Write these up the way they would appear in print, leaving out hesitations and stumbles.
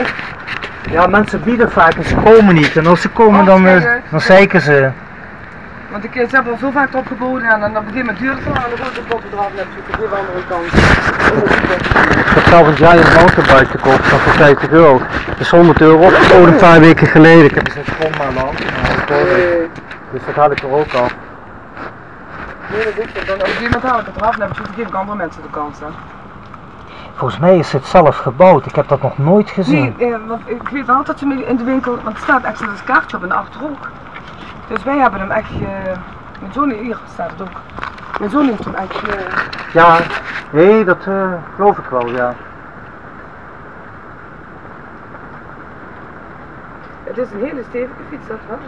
Ja, mensen bieden vaak en ze komen niet. En als ze komen dan zeiken ze. Want ik heb al zo vaak opgeboden en dan begin met duur te gaan en dan wordt het bottendraad net zoeken, die andere kant. Ik heb zelf een Giant mountainbike gekocht voor 50 €. Dat is 100 € opgeboden een paar weken geleden. Ik heb er 6 pond maar lang. Dus dat haal ik er ook af. Nee, dat is het. Dan op een gegeven moment haal ik het eraf en dan geef ik andere mensen de kans. Hè. Volgens mij is het zelf gebouwd. Ik heb dat nog nooit gezien. Nee, want ik weet wel dat ze in de winkel, want er staat echt een kaartje op in de achterhoek. Dus wij hebben hem echt, mijn zoon hier staat het ook. Mijn zoon heeft hem echt. Ja, nee, dat geloof ik wel, ja. Het is een hele stevige fiets, dat wel.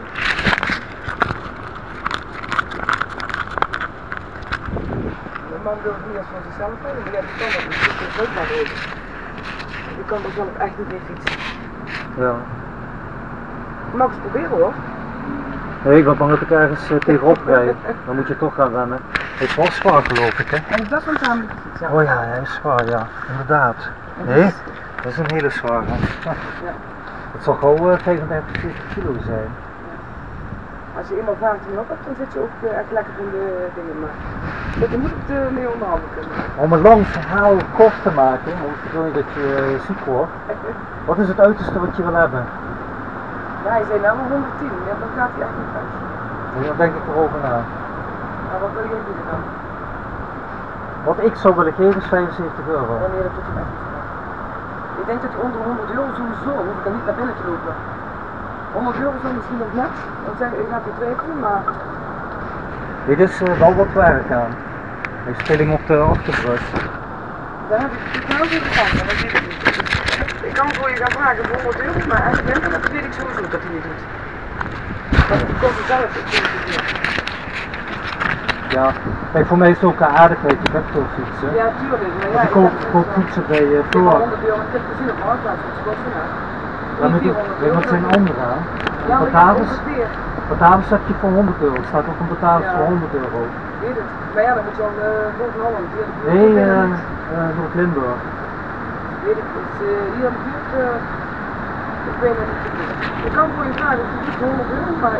Mijn man wil het niet als van zichzelf hebben, maar jij kan dat niet, dus ook maar over. Je kan er zelf echt niet mee fietsen. Ja. Mag eens proberen hoor. Nee, ik ben bang dat ik ergens tegenop rijd. Dan moet je toch gaan rennen. Het is wel zwaar geloof ik, hè? En is dat zo'n tamelijke fiets? Ja. Oh ja, hij is zwaar, ja. Inderdaad. Nee, dat is een hele zware. Ja. Het zal gewoon 35, 40 kilo zijn. Als je eenmaal 15 op hebt, dan zit je ook echt lekker in de dingen. Maar je moet het mee onderhanden kunnen. Om een lang verhaal kort te maken, want ik wil niet dat je ziek wordt. Wat is het uiterste wat je wil hebben? Ja, hij zei nou maar 110, ja, dan gaat hij echt niet uit. Nee, dan denk ik erover na. Nou, wat wil jij doen dan? Wat ik zou willen geven is 75 €. Wanneer het tot hem echt niet gedaan. Ik denk dat hij onder 100 € sowieso, hoef ik dan niet naar binnen te lopen. 100 € is dan misschien nog net, dan zeg ik, gaat hij twijfelen, maar... Dit is wel wat werk aan. Hij speling op de achterbrug. Daar heb ik totaal voor gevangen, dat weet ik niet. Ik kan voor je gaan vragen voor 100 €, maar als ik ben, dat weet ik sowieso dat hij niet doet. Want ik kost het zelf, ik vind het niet. Ja, kijk, voor mij is het ook een aardigheid, ik heb veel fietsen. Ja, tuurlijk. Maar ja, ik koop fietsen bij Floor. 100 €, ik heb gezien op de marktplaats, wat ze kosten. Ja, met zijn andere aan. Ja, Batavus heb je voor 100 €, er staat ook een Batavus voor 100 €. Weet het. Maar ja, dan moet je al boven Holland. Nee, Noord-Limburg. Weet ik, dus hier in de buurt, ik weet het niet. Ik kan voor je vragen, het is 100 €, maar...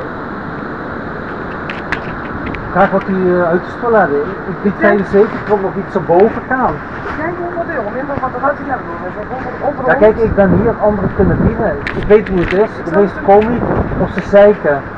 Graag wat u uiterst wil hebben. Ik bied 75, ik wil nog iets erboven gaan. Ik denk 100 €, minder wat eruit te hebben. Ja kijk, ik ben hier, anderen kunnen bieden. Ik weet hoe het is, de meesten komen niet of ze zeiken.